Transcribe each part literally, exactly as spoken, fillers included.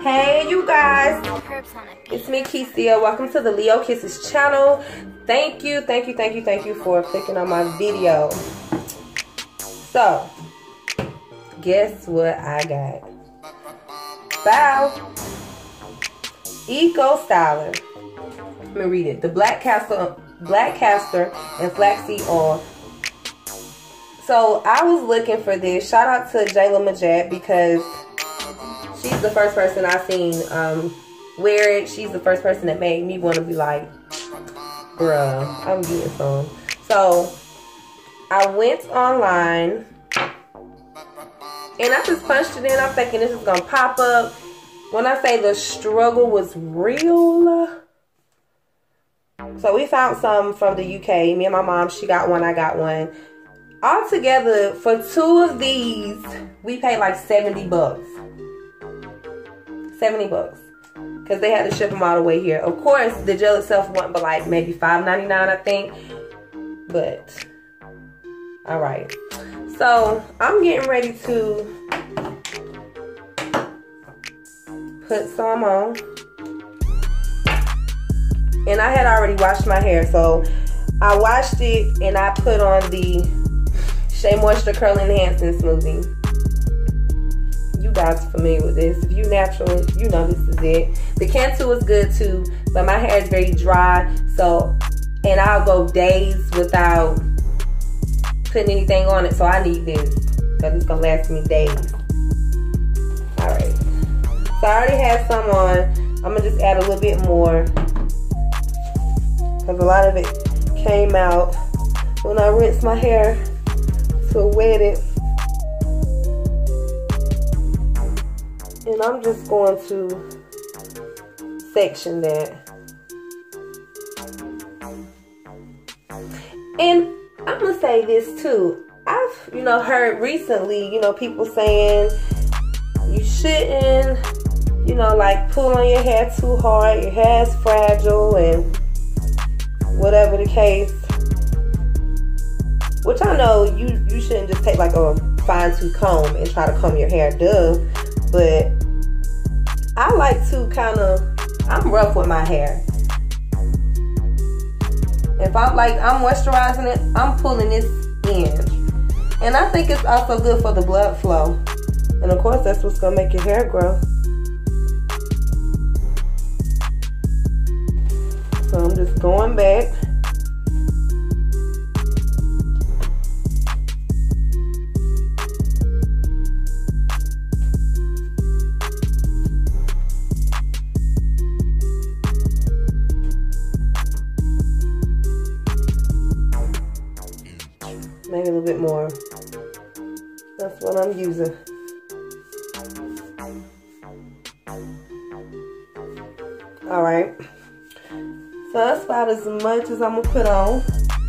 Hey you guys, it's me Castor. Welcome to the Leo Kisses channel. Thank you, thank you, thank you, thank you for clicking on my video. So, guess what I got? Bow Eco Styler. Let me read it. The Black Castor, Black Castor and Flaxseed oil. So I was looking for this. Shout out to Jayla Majad because she's the first person I seen um, wear it. She's the first person that made me want to be like, bruh, I'm getting some. So I went online and I just punched it in. I'm thinking this is gonna pop up. When I say the struggle was real. So we found some from the U K. Me and my mom, she got one, I got one. Altogether, for two of these, we paid like seventy bucks. seventy bucks. Because they had to ship them all the way here. Of course, the gel itself went but like maybe five ninety-nine, I think. But, alright. So, I'm getting ready to put some on. And I had already washed my hair. So, I washed it and I put on the Shea Moisture Curl Enhancing Smoothie. You guys are familiar with this. If you natural, you know this is it. The Cantu is good too, but my hair is very dry. So, and I'll go days without putting anything on it. So I need this because it's gonna last me days. All right. So I already have some on. I'm gonna just add a little bit more because a lot of it came out when I rinsed my hair to wet it. And I'm just going to section that. And I'm going to say this too. I've, you know, heard recently, you know, people saying you shouldn't, you know, like pull on your hair too hard. Your hair is fragile and whatever the case. Which I know you, you shouldn't just take like a fine tooth comb and try to comb your hair, duh. But I like to kind of, I'm rough with my hair. If I'm like, I'm moisturizing it, I'm pulling this in. And I think it's also good for the blood flow. And of course, that's what's going to make your hair grow. So I'm just going back. Maybe a little bit more. That's what I'm using. Alright. So that's about as much as I'm going to put on.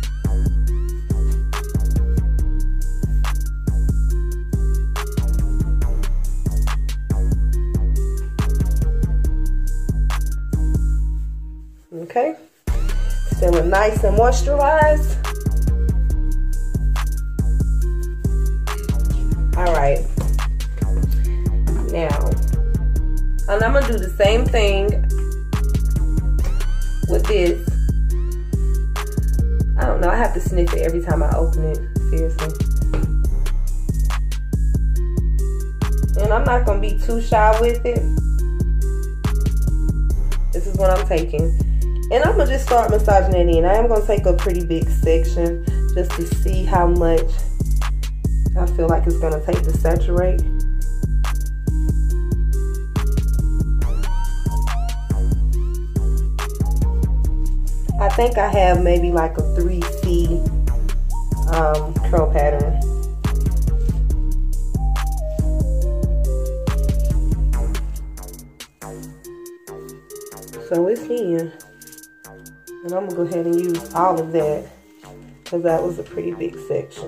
Okay. Still nice and moisturized. Alright, now, and I'm going to do the same thing with this. I don't know, I have to sniff it every time I open it, seriously. And I'm not going to be too shy with it. This is what I'm taking. And I'm going to just start massaging it in. I am going to take a pretty big section just to see how much I feel like it's going to take to saturate. I think I have maybe like a three C um, curl pattern. So it's in. And I'm going to go ahead and use all of that because that was a pretty big section.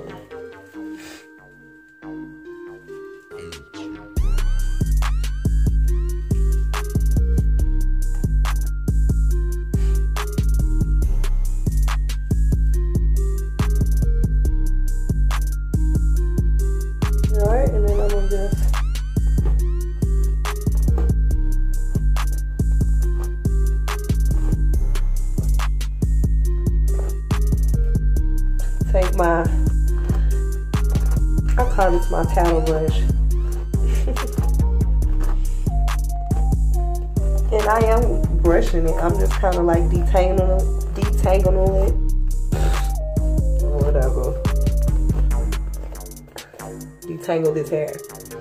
call this my paddle brush. And I am brushing it. I'm just kind of like detangling, detangling it. Whatever. Detangle this hair.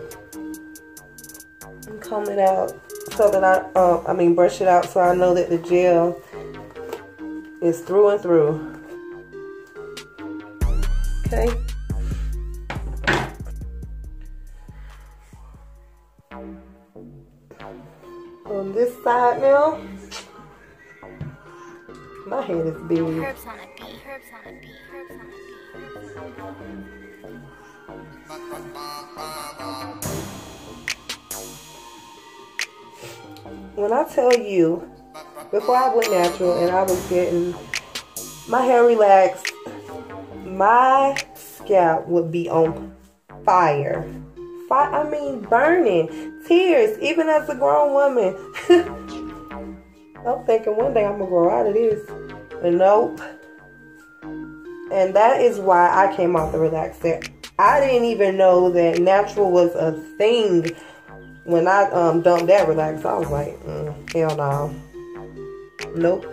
And comb it out so that I, uh, I mean brush it out so I know that the gel is through and through. Okay. On this side now, my head is big. Herbs on a beat, herbs on a beat, herbs on a beat. When I tell you, before I went natural and I was getting my hair relaxed, my scalp would be on fire. Fire, I mean burning. Tears, even as a grown woman. I'm thinking one day I'm gonna grow out of this. But nope. And that is why I came off the relaxer. I didn't even know that natural was a thing. When I um, dumped that relaxer, I was like, mm, hell no. Nope.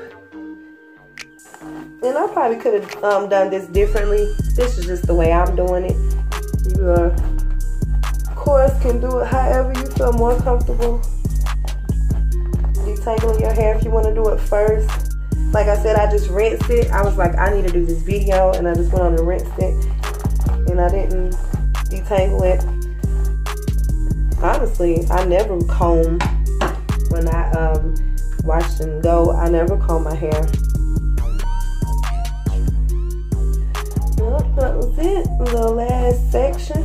And I probably could have um, done this differently. This is just the way I'm doing it. You uh, of course can do it however you feel more comfortable. Detangling your hair if you want to do it first. Like I said, I just rinsed it. I was like, I need to do this video, and I just went on and rinsed it. And I didn't detangle it. Honestly, I never comb when I um, wash and go. I never comb my hair. Well, that was it. The last section.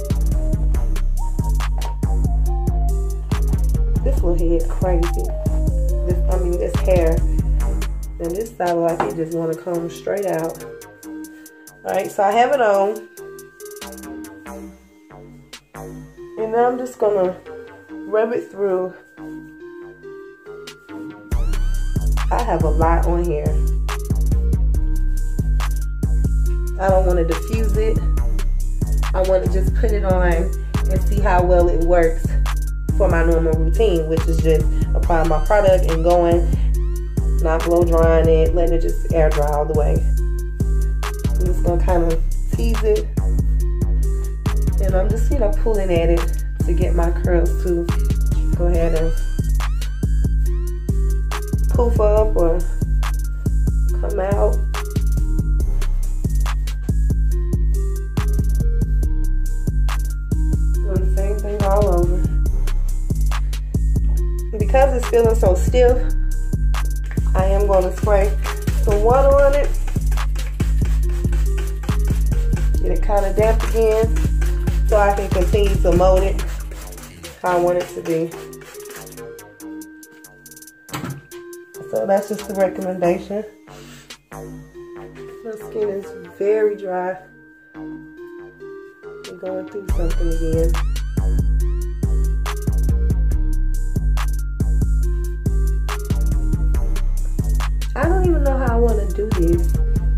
This little head crazy. This, I mean, this hair. And this side like it just want to come straight out. Alright, so I have it on. And now I'm just gonna rub it through. I have a lot on here. I don't want to diffuse it. I want to just put it on and see how well it works for my normal routine, which is just applying my product and going, not blow drying it, letting it just air dry all the way. I'm just gonna kind of tease it, and I'm just, you know, pulling at it to get my curls to go ahead and poof up or come out. Doing the same thing all over. Because it's feeling so stiff, I am going to spray some water on it. Get it kind of damp again so I can continue to mold it how I want it to be. So that's just a recommendation. My skin is very dry. I'm going through something again. I don't even know how I want to do this.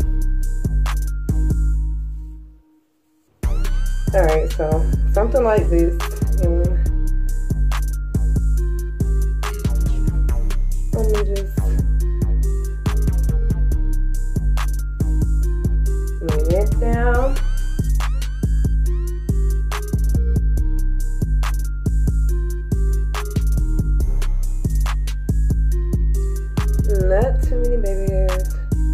Alright, so something like this. And let me just lay it down. Not too many baby hairs.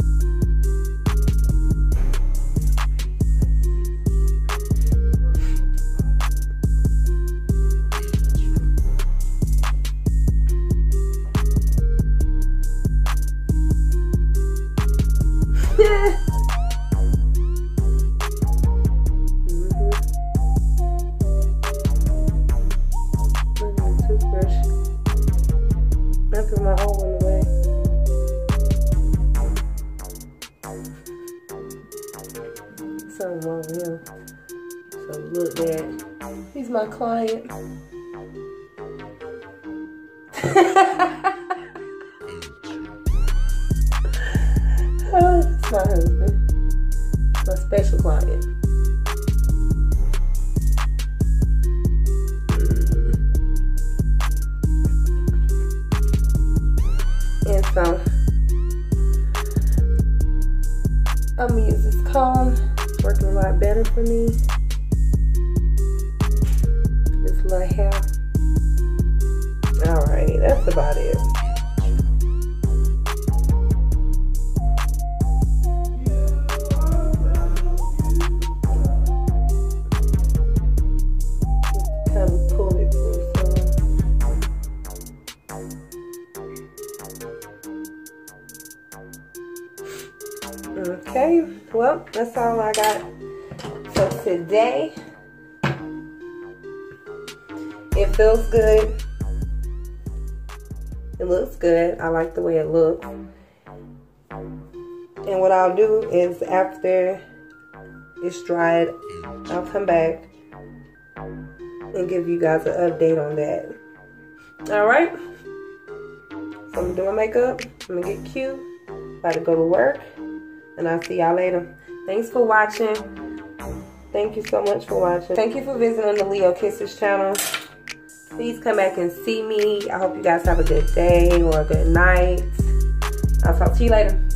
Something wrong with him. So look that. He's my client. Oh, it's my husband. My special client. for me. This little hair. Alright, that's about it. Kind of pull it through some. Okay, well, that's all I got for today. It feels good. It looks good. I like the way it looks. And what I'll do is after it's dried, I'll come back and give you guys an update on that. Alright? So I'm doing makeup. I'm gonna get cute. About to go to work. And I'll see y'all later. Thanks for watching. Thank you so much for watching. Thank you for visiting the Leo Kisses channel. Please come back and see me. I hope you guys have a good day or a good night. I'll talk to you later.